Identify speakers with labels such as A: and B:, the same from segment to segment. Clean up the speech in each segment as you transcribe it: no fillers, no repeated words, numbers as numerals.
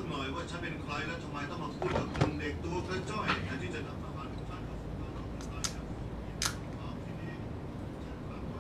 A: หน่อยว่าฉันเป็นใครและทำไมต้องมาพูดกับคนเด็กตัวกระจ้อยแทนที่จะนำอาหารของฉันกับสุราเราที่นี่ฉันฝากไว้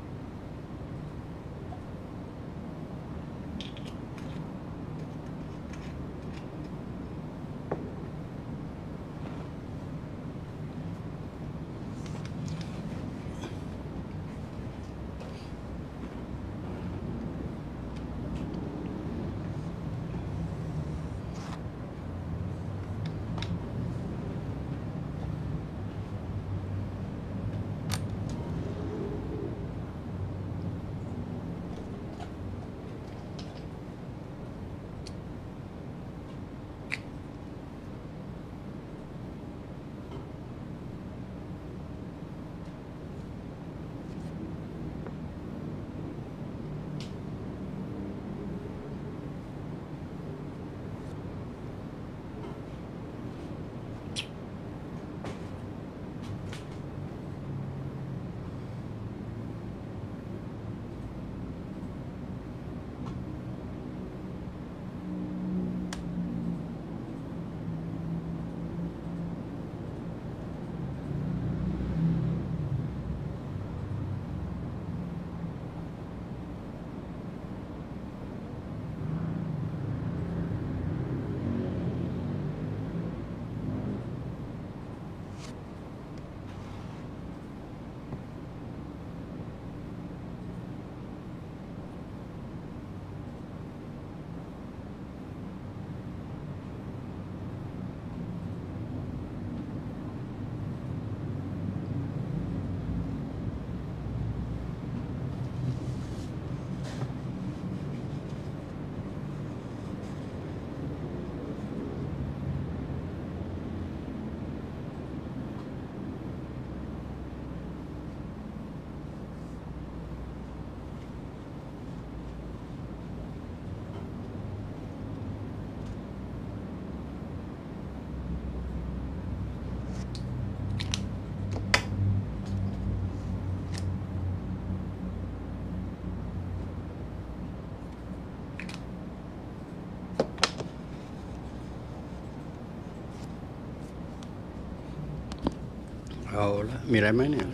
B: เอาละมีอะไรไหมเนี่ย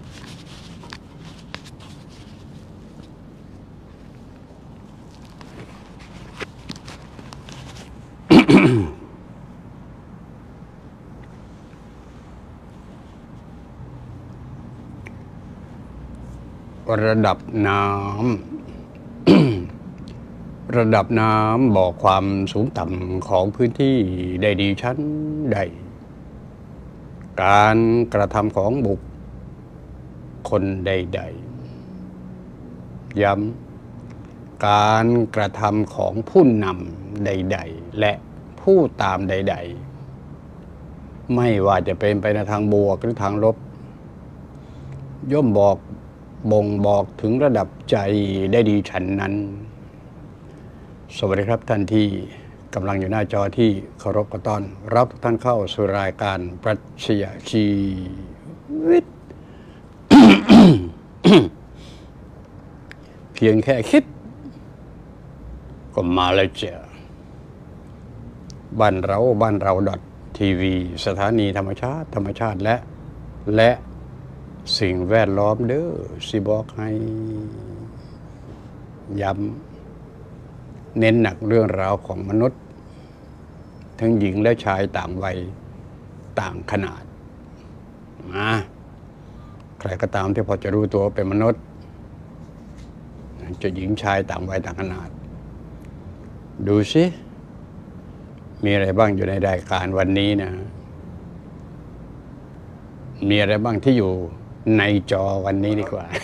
B: ระดับน้ำ ระดับน้ำบอกความสูงต่ำของพื้นที่ได้ดีชั้นใดการกระทำของบุคคลใดๆย้ำการกระทำของผู้นำใดๆและผู้ตามใดๆไม่ว่าจะเป็นไปในทางบวกหรือทางลบย่อมบ่งบอกถึงระดับใจได้ดีฉันนั้นสวัสดีครับท่านที่กำลังอยู่หน้าจอที่เคารพกต้อนรับทุกท่านเข้าสู่รายการปรัชญาชีวิต เพียงแค่คิดก็มาแล้วเจ้าบ้านเราทีวีสถานีธรรมชาติและสิ่งแวดล้อมเด้อสิบอกให้ย้ำเน้นหนักเรื่องราวของมนุษย์ทั้งหญิงและชายต่างวัยต่างขนาดใครก็ตามที่พอจะรู้ตัวเป็นมนุษย์จะหญิงชายต่างวัยต่างขนาดดูสิมีอะไรบ้างอยู่ในรายการวันนี้นะมีอะไรบ้างที่อยู่ในจอวันนี้ดีกว่า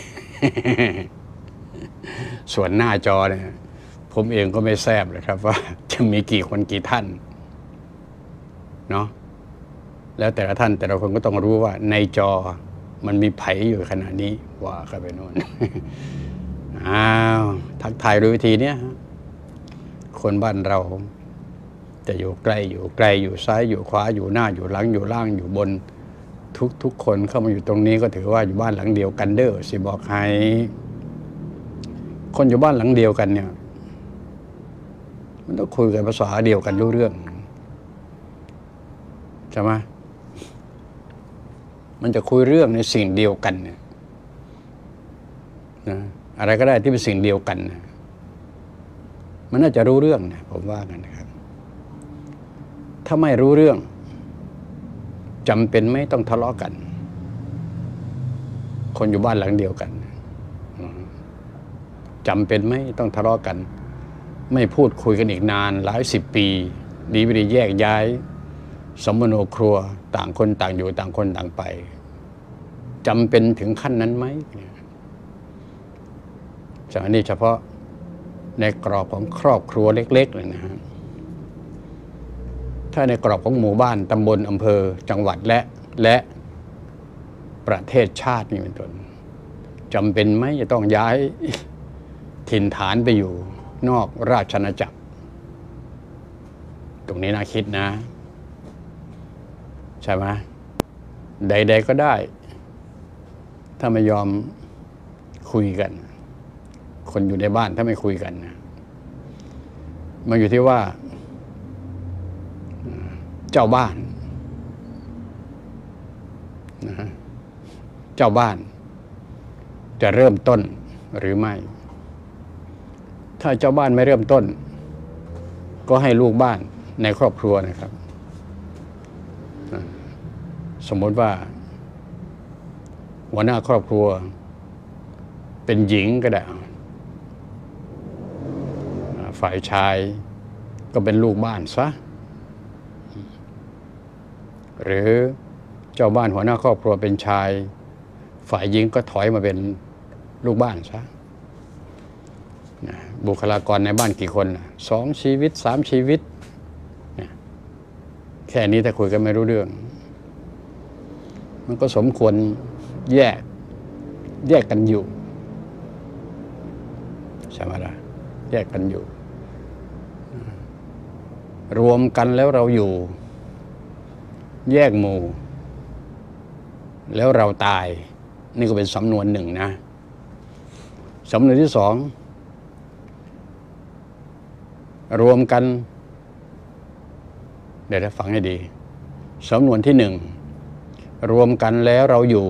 B: ส่วนหน้าจอเนี่ยผมเองก็ไม่แทรบเลยครับว่าจะมีกี่คนกี่ท่านเนาะแล้วแต่ละท่านแต่ละคนก็ต้องรู้ว่าในจอมันมีไผอยู่ขณะนี้ว่ากันไปโน่น ทักทายด้วยวิธีเนี้ยคนบ้านเราจะอยู่ใกล้อยู่ซ้ายอยู่ขวาอยู่หน้าอยู่หลังอยู่ล่างอยู่บนทุกคนเข้ามาอยู่ตรงนี้ก็ถือว่าอยู่บ้านหลังเดียวกันเด้อสิบอกให้คนอยู่บ้านหลังเดียวกันเนี่ยมันต้องคุยกันภาษาเดียวกันรู้เรื่องใช่ไหมมันจะคุยเรื่องในสิ่งเดียวกันเนี่ยนะอะไรก็ได้ที่เป็นสิ่งเดียวกันนะมันน่าจะรู้เรื่องนะผมว่ากันนะครับถ้าไม่รู้เรื่องจำเป็นไม่ต้องทะเลาะกันคนอยู่บ้านหลังเดียวกันจำเป็นไหมต้องทะเลาะกันไม่พูดคุยกันอีกนานหลาย10 ปีดีไม่ดีแยกย้ายสมโนครัวต่างคนต่างอยู่ต่างคนต่างไปจำเป็นถึงขั้นนั้นไหมจากนี้เฉพาะในกรอบของครอบครัวเล็กๆเลยนะฮะถ้าในกรอบของหมู่บ้านตำบลอำเภอจังหวัดและประเทศชาตินี่เป็นต้นจำเป็นไหมจะต้องย้ายถิ่นฐานไปอยู่นอกราชอาณาจักรตรงนี้น่าคิดนะใช่ไหมใดๆก็ได้ถ้าไม่ยอมคุยกันคนอยู่ในบ้านถ้าไม่คุยกันนะมันอยู่ที่ว่าเจ้าบ้านนะฮะเจ้าบ้านจะเริ่มต้นหรือไม่ถ้าเจ้าบ้านไม่เริ่มต้นก็ให้ลูกบ้านในครอบครัวนะครับสมมติว่าหัวหน้าครอบครัวเป็นหญิงก็ได้ฝ่ายชายก็เป็นลูกบ้านซะหรือเจ้าบ้านหัวหน้าครอบครัวเป็นชายฝ่ายหญิงก็ถอยมาเป็นลูกบ้านซะบุคลากรในบ้านกี่คน2 ชีวิต 3 ชีวิตแค่นี้ถ้าคุยกันไม่รู้เรื่องมันก็สมควรแยกกันอยู่ใช่ไหมล่ะแยกกันอยู่รวมกันแล้วเราอยู่แยกหมู่แล้วเราตายนี่ก็เป็นสำนวนหนึ่งนะสำนวนที่2รวมกันเดี๋ยวฟังให้ดีสำนวนที่1รวมกันแล้วเราอยู่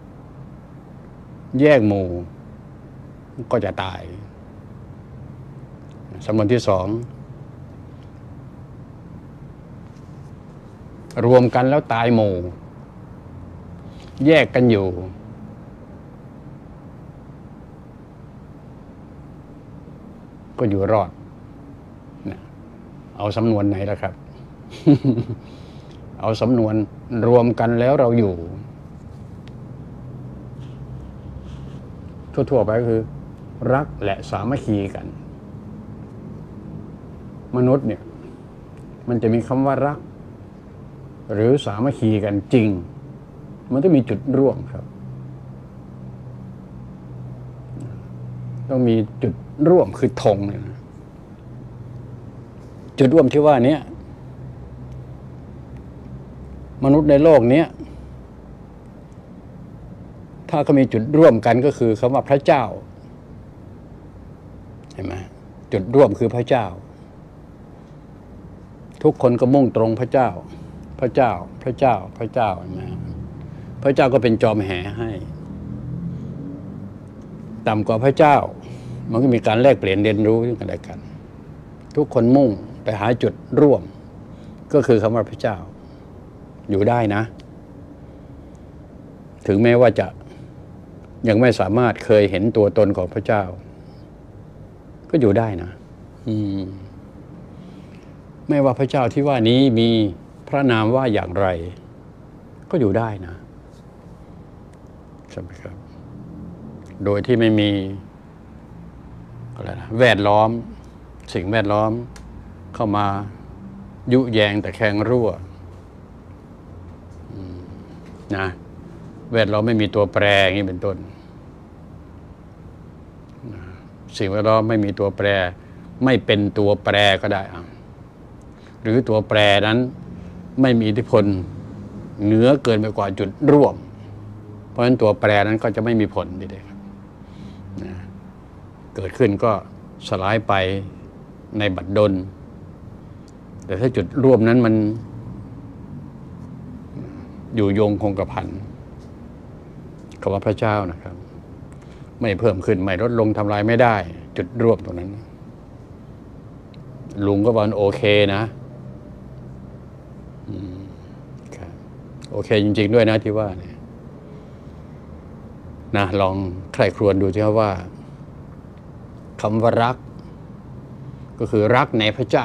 B: แยกหมู่ก็จะตายสำนวนที่2รวมกันแล้วตายหมู่แยกกันอยู่ก็อยู่รอดเอาสำนวนไหนล่ะครับ เอาสำนวนรวมกันแล้วเราอยู่ทั่วๆไปก็คือรักและสามัคคีกันมนุษย์เนี่ยมันจะมีคำว่ารักหรือสามัคคีกันจริงมันต้องมีจุดร่วมครับต้องมีจุดร่วมคือธงเนี่ยนะจุดร่วมที่ว่านี้มนุษย์ในโลกนี้ถ้าเขามีจุดร่วมกันก็คือคำว่าพระเจ้าเห็นไหมจุดร่วมคือพระเจ้าทุกคนก็มุ่งตรงพระเจ้าพระเจ้าพระเจ้าพระเจ้าเห็นไหมพระเจ้าก็เป็นจอมแห่ให้ต่ำกว่าพระเจ้ามันก็มีการแลกเปลี่ยนเรียนรู้กันได้กันทุกคนมุ่งไปหาจุดร่วมก็คือคำว่าพระเจ้าอยู่ได้นะถึงแม้ว่าจะยังไม่สามารถเคยเห็นตัวตนของพระเจ้าก็อยู่ได้นะไม่ว่าพระเจ้าที่ว่านี้มีพระนามว่าอย่างไรก็อยู่ได้นะใช่ไหมครับโดยที่ไม่มีอะไรนะแวดล้อมสิ่งแวดล้อมเข้ามายุแยงแต่แข่งรั่วนะแวดล้อมไม่มีตัวแปรอย่างนี้เป็นต้นสิ่งแวดล้อมไม่มีตัวแปรไม่เป็นตัวแปรก็ได้หรือตัวแปรนั้นไม่มีอิทธิพลเหนือเกินไปกว่าจุดร่วมเพราะฉะนั้นตัวแปรนั้นก็จะไม่มีผลดีเลยครับเกิดขึ้นก็สลายไปในบัดดลแต่ถ้าจุดร่วมนั้นมันอยู่ยงคงกระพันคำว่าพระเจ้านะครับไม่เพิ่มขึ้นไม่ลดลงทำลายไม่ได้ จุดร่วมตรงนั้นลุงก็บอกโอเคนะโอเคจริงๆด้วยนะที่ว่าเนี่ยนะลองใคร่ครวญดูสิครับว่าคำว่ารักก็คือรักในพระเจ้า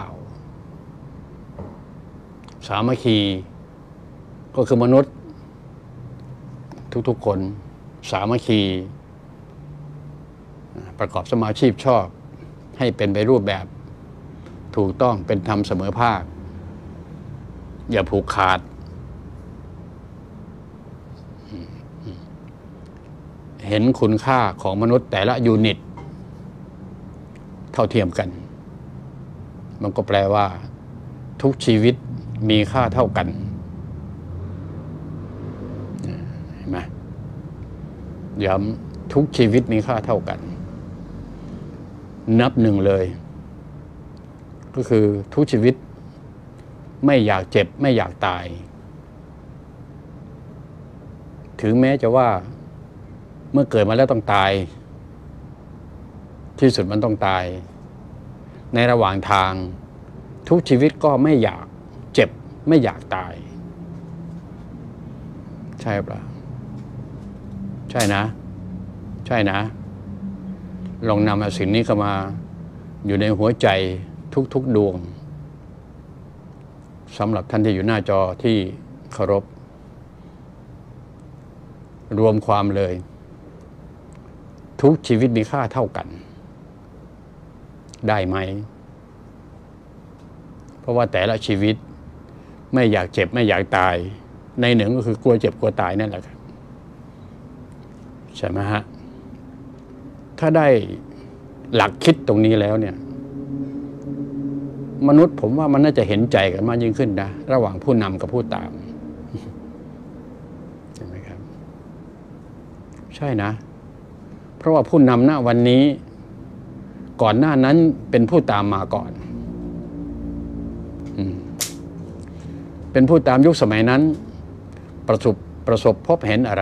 B: สามัคคีก็คือมนุษย์ทุกๆคนสามัคคีประกอบสมาชีพชอบให้เป็นไปรูปแบบถูกต้องเป็นธรรมเสมอภาคอย่าผูกขาดเห็นคุณค่าของมนุษย์แต่ละยูนิตเท่าเทียมกันมันก็แปลว่าทุกชีวิตมีค่าเท่ากันเห็นไหมย้ำทุกชีวิตมีค่าเท่ากันนับหนึ่งเลยก็คือทุกชีวิตไม่อยากเจ็บไม่อยากตายถึงแม้จะว่าเมื่อเกิดมาแล้วต้องตายที่สุดมันต้องตายในระหว่างทางทุกชีวิตก็ไม่อยากเจ็บไม่อยากตายใช่ปะใช่นะใช่นะลองนำสิ่งนี้เข้ามาอยู่ในหัวใจทุกดวงสำหรับท่านที่อยู่หน้าจอที่เคารพรวมความเลยทุกชีวิตมีค่าเท่ากันได้ไหมเพราะว่าแต่ละชีวิตไม่อยากเจ็บไม่อยากตายในหนึ่งก็คือกลัวเจ็บกลัวตายนั่นแหละครับใช่ไหมฮะถ้าได้หลักคิดตรงนี้แล้วเนี่ยมนุษย์ผมว่ามันน่าจะเห็นใจกันมากยิ่งขึ้นนะระหว่างผู้นำกับผู้ตามใช่ไหมครับใช่นะเพราะว่าผู้นำณวันนี้ก่อนหน้านั้นเป็นผู้ตามมาก่อนเป็นผู้ตามยุคสมัยนั้นประสบพบเห็นอะไร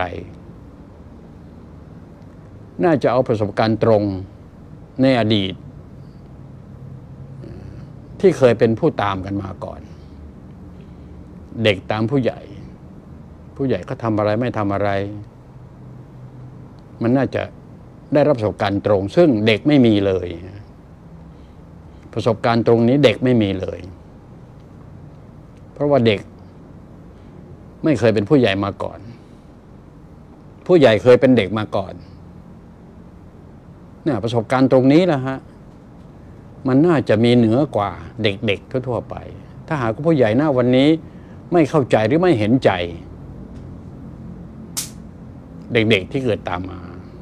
B: น่าจะเอาประสบการณ์ตรงในอดีตที่เคยเป็นผู้ตามกันมาก่อนเด็กตามผู้ใหญ่ก็ทำอะไรไม่ทำอะไรมันน่าจะได้รับประสบการณ์ตรงซึ่งเด็กไม่มีเลยประสบการณ์ตรงนี้เด็กไม่มีเลยเพราะว่าเด็กไม่เคยเป็นผู้ใหญ่มาก่อนผู้ใหญ่เคยเป็นเด็กมาก่อนเนี่ยประสบการณ์ตรงนี้แหละฮะมันน่าจะมีเหนือกว่าเด็กๆทั่วไปถ้าหากผู้ใหญ่หน้าวันนี้ไม่เข้าใจหรือไม่เห็นใจเด็กๆที่เกิดตามมา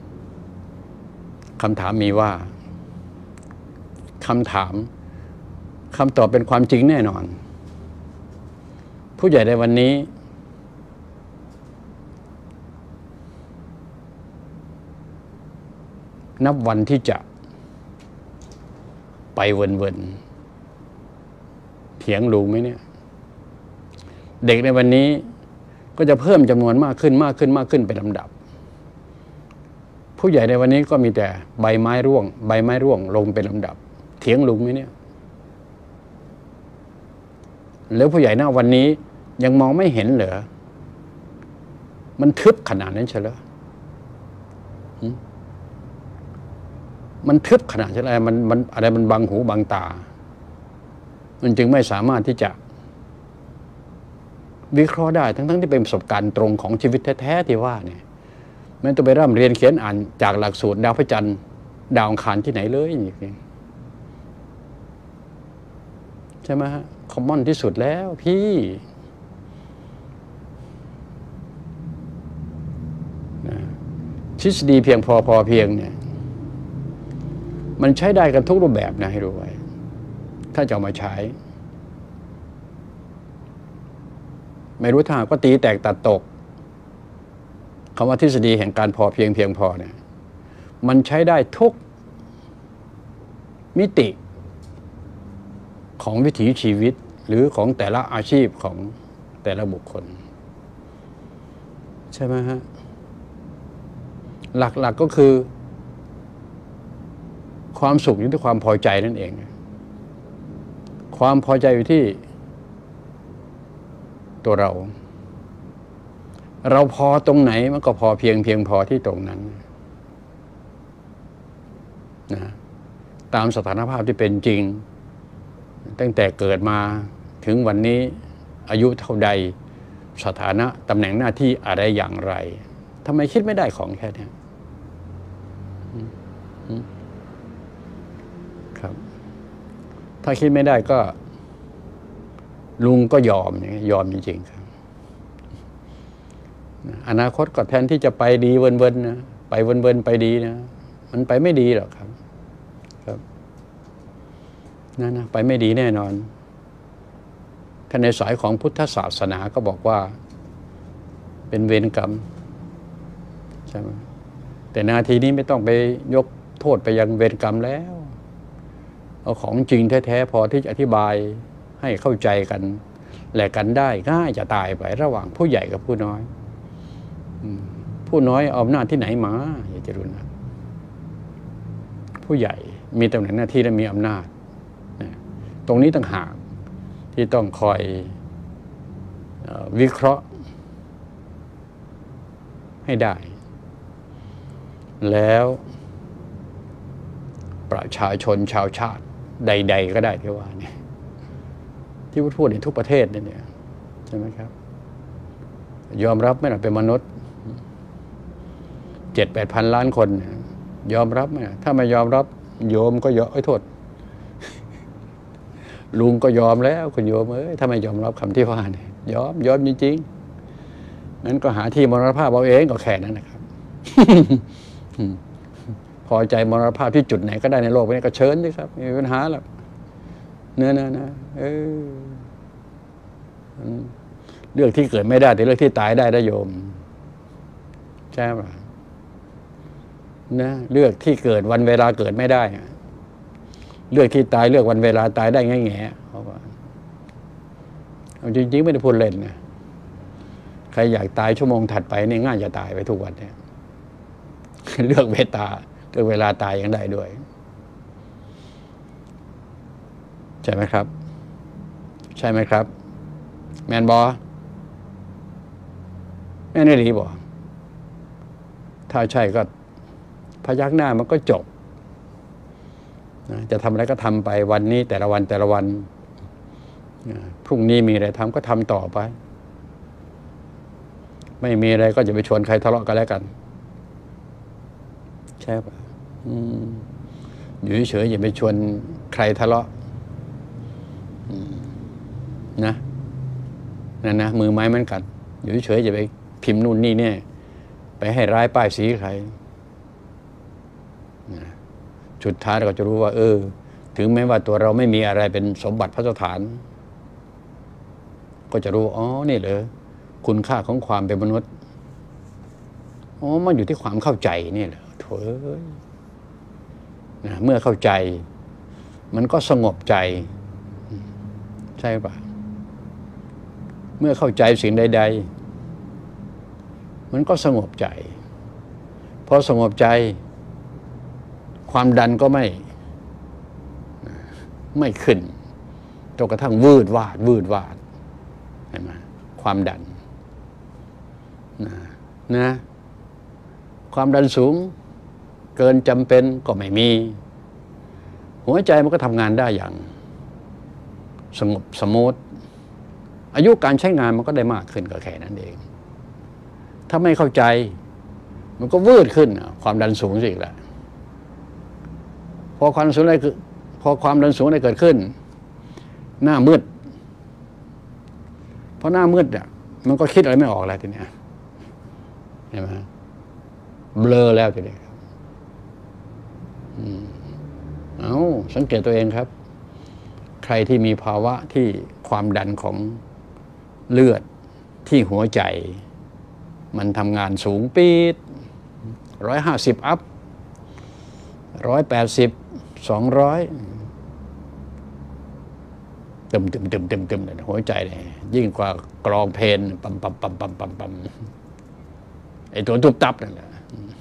B: คำถามมีว่าคำตอบเป็นความจริงแน่นอนผู้ใหญ่ในวันนี้นับวันที่จะไปเวินเถียงลุงไหมเนี่ยเด็กในวันนี้ก็จะเพิ่มจำนวนมากขึ้นเป็นลำดับผู้ใหญ่ในวันนี้ก็มีแต่ใบไม้ร่วงลงเป็นลำดับเถียงลุงไหมเนี่ยแล้วผู้ใหญ่หน้าวันนี้ยังมองไม่เห็นเหรอมันทึบขนาดนั้นใช่เหรอมันทึบขนาดอะไรมันอะไรมันบังหูบังตามันจึงไม่สามารถที่จะวิเคราะห์ได้ทั้งที่เป็นประสบการณ์ตรงของชีวิตแท้ๆที่ว่าเนี่ยไม่ต้องไปร่ำเรียนเขียนอ่านจากหลักสูตรดาวพระจันทร์ดาวอังคารที่ไหนเลยใช่ไหมฮะคอมมอนที่สุดแล้วพี่ทฤษฎีเพียงพอเพียงเนี่ยมันใช้ได้กันทุกรูปแบบนะให้รู้ไว้ถ้าจะเอามาใช้ไม่รู้ทางก็ตีแตกตัดตกคำว่าทฤษฎีแห่งการพอเพียงพอเนี่ยมันใช้ได้ทุกมิติของวิถีชีวิตหรือของแต่ละอาชีพของแต่ละบุคคลใช่ไหมฮะหลักก็คือความสุขอยู่ที่ความพอใจนั่นเองความพอใจอยู่ที่ตัวเราพอตรงไหนมันก็พอเพียงพอที่ตรงนั้นนะตามสถานภาพที่เป็นจริงตั้งแต่เกิดมาถึงวันนี้อายุเท่าใดสถานะตำแหน่งหน้าที่อะไรอย่างไรทำไมคิดไม่ได้ของแค่นี้ครับถ้าคิดไม่ได้ก็ลุงก็ยอมยอมจริงๆครับอนาคตก็แทนที่จะไปดีเวินๆนะไปเวินๆไปดีนะมันไปไม่ดีหรอกครับนะไปไม่ดีแน่นอนท่านในสายของพุทธศาสนาก็บอกว่าเป็นเวรกรรมใช่ไหมแต่นาทีนี้ไม่ต้องไปยกโทษไปยังเวรกรรมแล้วเอาของจริงแท้ๆพอที่จะอธิบายให้เข้าใจกันแหละกันได้ง่ายจะตายไประหว่างผู้ใหญ่กับผู้น้อยผู้น้อยเอาอำนาจที่ไหนมาอยากจะรู้นะผู้ใหญ่มีตำแหน่งหน้าที่และมีอำนาจตรงนี้ต่างหากที่ต้องคอยวิเคราะห์ให้ได้แล้วประชาชนชาวชาติใดๆก็ได้ที่ว่าเนี่ยที่พูดในทุกประเทศเนี่ยใช่ไหมครับยอมรับไหมล่ะเป็นมนุษย์ 7-8 พันล้านคนยอมรับไหมถ้าไม่ยอมรับโยมก็ยอมโทษลุงก็ยอมแล้วคุณโยมถ้าไม่ยอมรับคำที่ว่าเนี่ยยอมจริงๆงั้นก็หาที่มรณภาพเอาเองก็แค่นั้นนะครับ พอใจมรณภาพที่จุดไหนก็ได้ในโลกนี้ก็เชิญดิครับไม่มีปัญหาหรอกเนื้อเรื่องที่เกิดไม่ได้แต่เรื่องที่ตายได้นะโยมใช่ไหมนะเรื่องที่เกิดวันเวลาเกิดไม่ได้เรื่องที่ตายเรื่องวันเวลาตายได้ง่ายๆเพราะว่าจริงๆไม่ได้พูดเล่นนะใครอยากตายชั่วโมงถัดไปนี่ง่ายจะตายไปทุกวันเนี่ยเรื่องเวลาตายยังได้ด้วยใช่ไหมครับใช่ไหมครับแมนบอแม่นดีบอถ้าใช่ก็พยักหน้ามันก็จบจะทำอะไรก็ทำไปวันนี้แต่ละวันพรุ่งนี้มีอะไรทำก็ทำต่อไปไม่มีอะไรก็จะไปชวนใครทะเลาะกันแล้วกันใช่ปะอยู่เฉยๆอย่าไปชวนใครทะเลาะนะมือไม้เหมือนกันอยู่เฉยๆอย่าไปพิมพ์นู่นนี่เนี่ยไปให้ร้ายป้ายสีใครสุดท้ายเราก็จะรู้ว่าถึงแม้ว่าตัวเราไม่มีอะไรเป็นสมบัติพระสถานก็จะรู้นี่เหรอคุณค่าของความเป็นมนุษย์มันอยู่ที่ความเข้าใจนี่เหรอโถ่เมื่อเข้าใจมันก็สงบใจใช่ปะเมื่อเข้าใจสิ่งใดๆมันก็สงบใจพอสงบใจความดันก็ไม่ขึ้นจนกระทั่งวืดวาดเห็นไหมความดันนะความดันสูงเกินจำเป็นก็ไม่มีหัวใจมันก็ทำงานได้อย่างสงบสมูทอายุการใช้งานมันก็ได้มากขึ้นก็แค่นั้นเองถ้าไม่เข้าใจมันก็วืดขึ้นความดันสูงสิแหละพอความดันสูงได้เกิดขึ้นหน้ามืดเพราะหน้ามืดเนี่ยมันก็คิดอะไรไม่ออกแล้วทีเนี้ยเห็นไหมเบลอแล้วทีเดียวสังเกตตัวเองครับใครที่มีภาวะที่ความดันของเลือดที่หัวใจมันทำงานสูงปี๊ด150 อัพ180 200 ตึมเลยหัวใจเนี่ยยิ่งกว่ากลองเพลงปั๊มไอ้ตัวตุบตับนั่นแหละ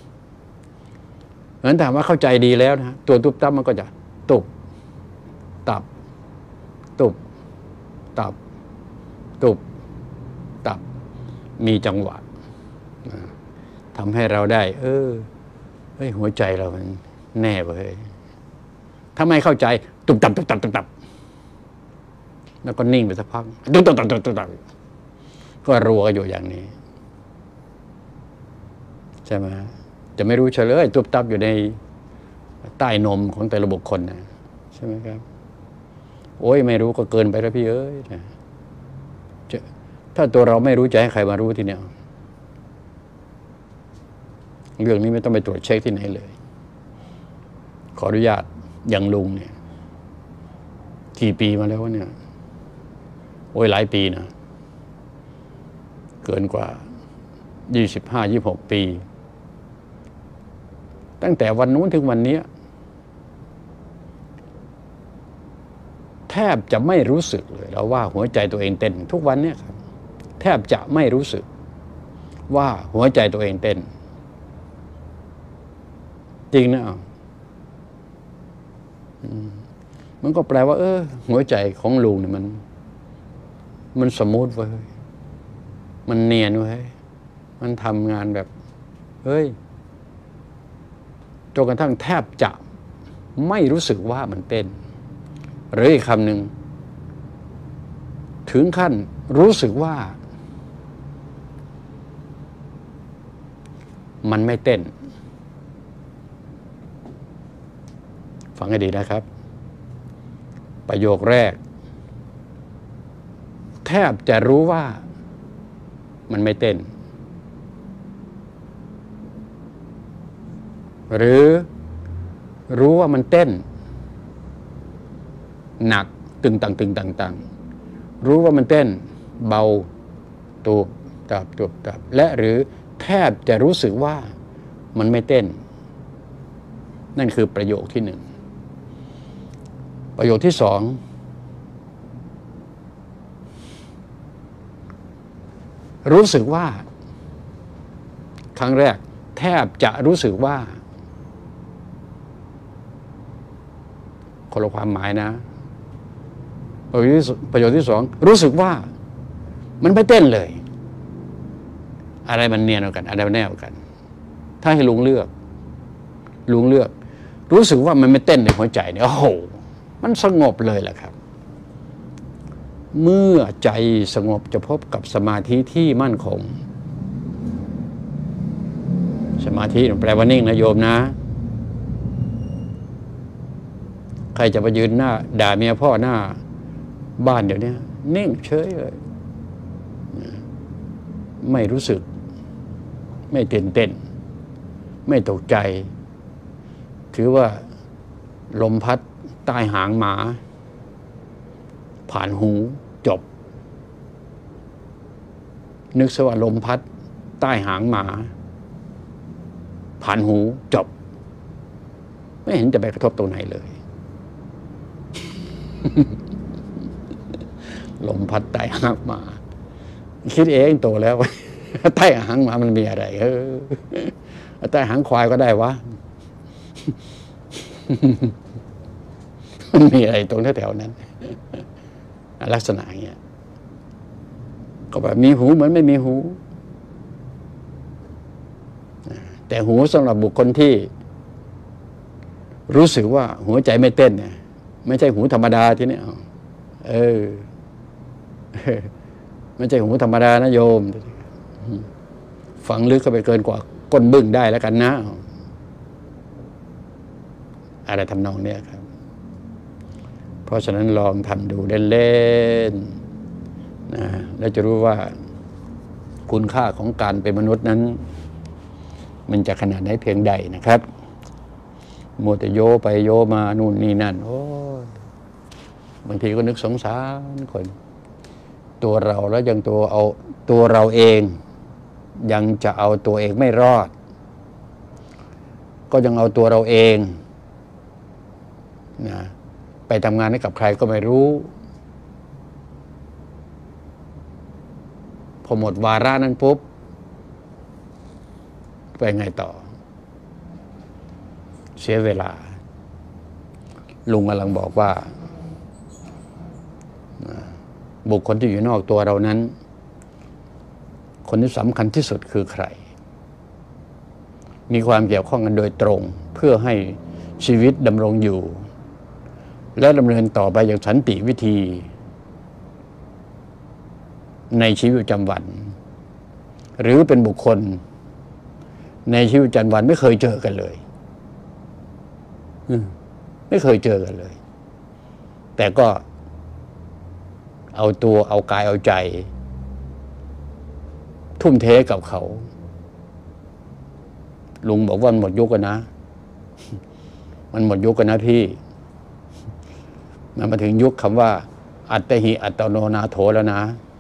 B: งั้นถามว่าเข้าใจดีแล้วนะตัวตุบตับมันก็จะตุบตับตุบตับตุบตับมีจังหวะทำให้เราได้เฮ้ยหัวใจเรามันแน่เว้ยถ้าไม่เข้าใจตุบตับแล้วก็นิ่งไปสักพักตุบตับก็รัวกันอยู่อย่างนี้ใช่ไหมจะไม่รู้เฉลยตุบตับอยู่ในใต้นมของแต่ละบุคคลนะใช่ไหมครับโอ้ยไม่รู้ก็เกินไปแล้วพี่เอ้ยถ้าตัวเราไม่รู้จะให้ใครมารู้ทีเนี้ยเรื่องนี้ไม่ต้องไปตรวจเช็คที่ไหนเลยขออนุญาตอย่างลุงเนี่ยกี่ปีมาแล้วเนี่ยโอ้ยหลายปีนะเกินกว่า25-26 ปีตั้งแต่วันนู้นถึงวันนี้แทบจะไม่รู้สึกเลยแล้วว่าหัวใจตัวเองเต้นทุกวันเนี่ยครับแทบจะไม่รู้สึกว่าหัวใจตัวเองเต้นจริงนะมันก็แปลว่าหัวใจของลุงเนี่ยมันสมูทเว้ยมันเนียนเว้ยมันทำงานแบบจนกระทั่งแทบจะไม่รู้สึกว่ามันเต้นหรืออีกคำหนึ่งถึงขั้นรู้สึกว่ามันไม่เต้นฟังให้ดีนะครับประโยคแรกแทบจะรู้ว่ามันไม่เต้นหรือรู้ว่ามันเต้นหนักตึงตังรู้ว่ามันเต้นเบาตูบตับและหรือแทบจะรู้สึกว่ามันไม่เต้นนั่นคือประโยคที่หนึ่งประโยคที่สองรู้สึกว่าครั้งแรกแทบจะรู้สึกว่าคนละความหมายนะประโยคที่สองรู้สึกว่ามันไม่เต้นเลยอะไรมันเนียนกว่ากันอะไรมันแน่กว่ากันถ้าให้ลุงเลือกรู้สึกว่ามันไม่เต้นในหัวใจเนี่ยโอ้โหมันสงบเลยแหละครับเมื่อใจสงบจะพบกับสมาธิที่มั่นคงสมาธิแปลว่านิ่งนะโยมนะใครจะไปยืนหน้าด่าเมียพ่อหน้าบ้านเดี๋ยวนี้นิ่งเฉยเลยไม่รู้สึกไม่ตื่นเต้นไม่ตกใจถือว่าลมพัดใต้หางหมาผ่านหูจบนึกซะว่าลมพัดใต้หางหมาผ่านหูจบไม่เห็นจะไปกระทบตรงไหนเลยลมพัดใต้หางหมาคิดเองโตแล้วใต้หางหมามันมีอะไรใต้หางควายก็ได้วะมันมีอะไรตรงแถวๆนั้นลักษณะอย่างเงี้ยก็แบบมีหูเหมือนไม่มีหูแต่หูสำหรับบุคคลที่รู้สึกว่าหัวใจไม่เต้นเนี่ยไม่ใช่หูธรรมดาทีนี้ไม่ใช่หูธรรมดานะโยมฝังลึกเข้าไปเกินกว่าก้นบึ้งได้แล้วกันนะอะไรทำนองเนี้ยครับเพราะฉะนั้นลองทำดูเล่นๆนะแล้วจะรู้ว่าคุณค่าของการเป็นมนุษย์นั้นมันจะขนาดไหนเพียงใดนะครับมัวแต่โยไปโยมานู่นนี่นั่นโอ้บางทีก็นึกสงสารคนตัวเราแล้วยังตัวเราเองยังจะเอาตัวเองไม่รอดก็ยังเอาตัวเราเองนะไปทำงานให้กับใครก็ไม่รู้อหมดวาระนั้นปุ๊บไปไงต่อ เสียเวลาลุงกำลังบอกว่าบุคคลที่อยู่นอกตัวเรานั้นคนที่สำคัญที่สุดคือใครมีความเกี่ยวข้องกันโดยตรงเพื่อให้ชีวิตดำรงอยู่และดำเนินต่อไปอย่างสันติวิธีในชีวิตประจำวันหรือเป็นบุคคลในชีวิตประจำวันไม่เคยเจอกันเลยไม่เคยเจอกันเลยแต่ก็เอาตัวเอากายเอาใจทุ่มเทกับเขาลุงบอกว่ามันหมดยุคกันนะมันหมดยุคกันนะพี่มันมาถึงยุคคำว่าอัตติหิอัตโนนาโถแล้วนะ